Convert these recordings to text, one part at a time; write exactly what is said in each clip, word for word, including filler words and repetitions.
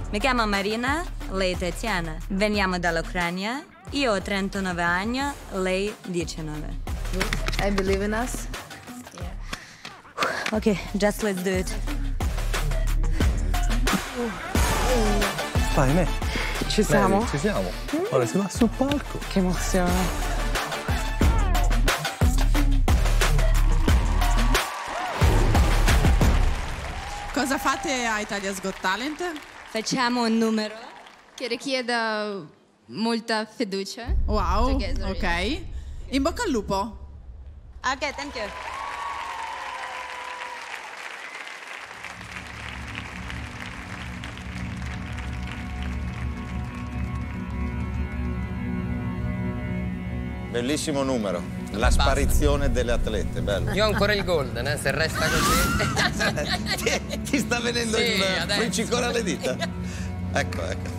Mi chiamo Marina, lei Tatiana. Veniamo dall'Ucraina. Io ho trentanove anni, lei diciannove. I believe in us. Yeah. Ok, just let's do it. Vai, me. Ci siamo? Bene, ci siamo. Ora si va sul palco. Che emozione. Cosa fate a Italia's Got Talent? Facciamo un numero che richieda molta fiducia. Wow, Together, ok. yeah. In bocca al lupo. Ok, thank you. Bellissimo numero. La sparizione delle atlete, bello. Io ho ancora il golden, eh, se resta così. ti, ti sta venendo sì, il adesso. friccicore alle dita? Ecco, ecco.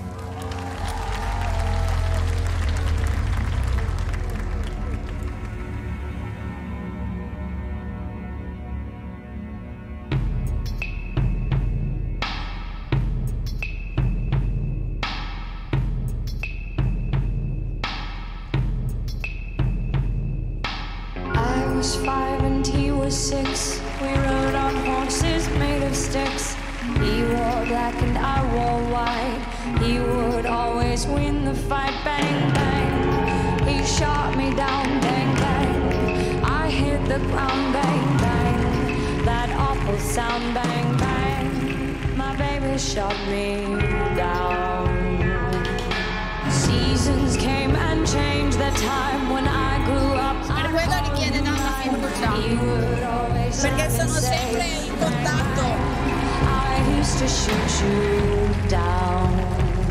I was five and he was six. We rode on horses made of sticks. He wore black and I wore white. He would always win the fight. Bang, bang. He shot me down. Bang, bang. I hit the ground. Bang, bang. That awful sound. Bang, bang. My baby shot me down. Seasons came and changed the time when I grew up. Per quello richiede tanta fiducia, perché sono sempre in contatto. I used to shoot you down.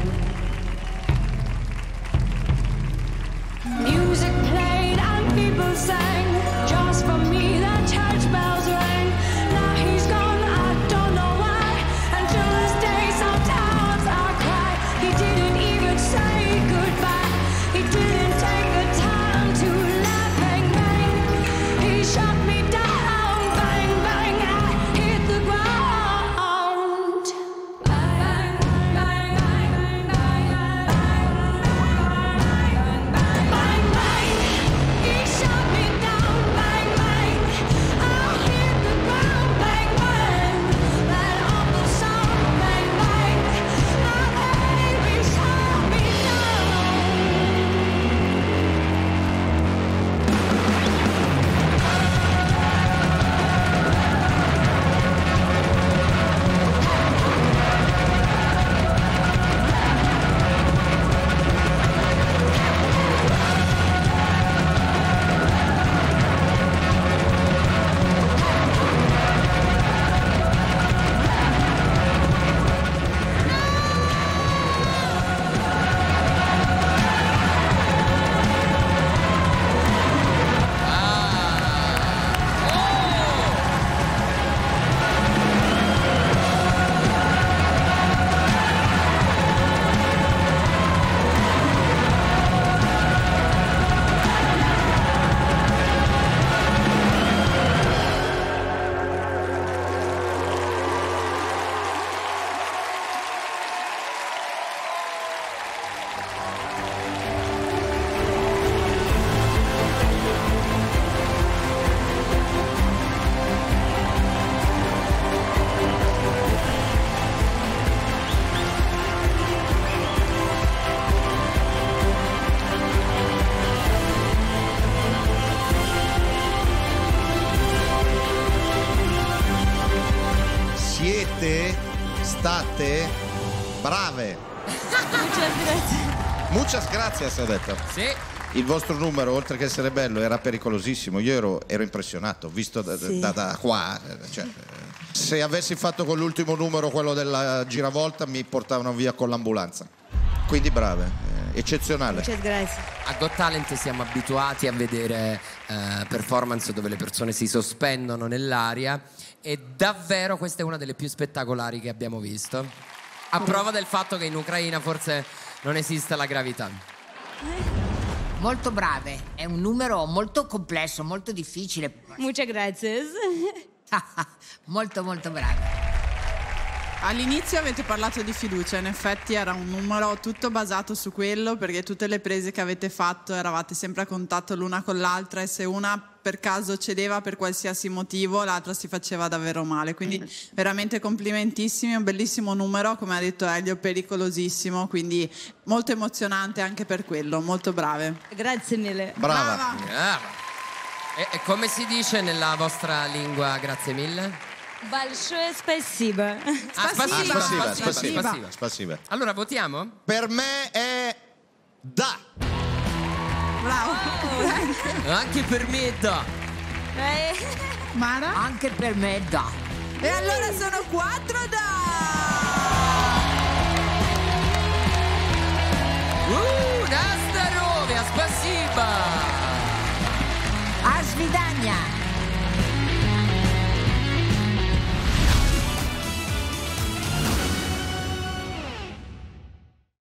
Music played and people sang. Just for me the church bells rang. Now he's gone, I don't know why. Until this day sometimes I cry. He didn't even say goodbye. He didn't take the time to laugh. Bang, bang. He shot me down. Bang, bang. I hit the ground. Bang, bang, bang, bang, bang, bang, bang. He shot me down. Bang, bang. I hit the ground. Bang, bang. That awful sound. Bang, bang. My baby shot me down. Siete state brave. Muchas gracias, ho detto. Sì. Il vostro numero, oltre che essere bello, era pericolosissimo. Io ero, ero impressionato, visto da, Sì. da, da qua. Cioè, se avessi fatto con l'ultimo numero quello della giravolta, mi portavano via con l'ambulanza. Quindi brave, eh, eccezionale. Muchas gracias. A Got Talent siamo abituati a vedere eh, performance dove le persone si sospendono nell'aria e davvero questa è una delle più spettacolari che abbiamo visto. A prova del fatto che in Ucraina forse non esiste la gravità. Molto brave, è un numero molto complesso, molto difficile. Muchas gracias. Molto molto brave. All'inizio avete parlato di fiducia, in effetti era un numero tutto basato su quello, perché tutte le prese che avete fatto eravate sempre a contatto l'una con l'altra e se una per caso cedeva per qualsiasi motivo l'altra si faceva davvero male, quindi veramente complimentissimi, un bellissimo numero, come ha detto Elio, pericolosissimo, quindi molto emozionante anche per quello, molto brave. Grazie mille. Brava. Brava. Brava. E, e come si dice nella vostra lingua grazie mille? Большое спасибо. Ah, Spasiba. Spasiba, spasiba, spasiba, spasiba. spasiba. Allora votiamo? Per me è da. Bravo. Anche per me da. Mara? Anche per me da. E allora sono quattro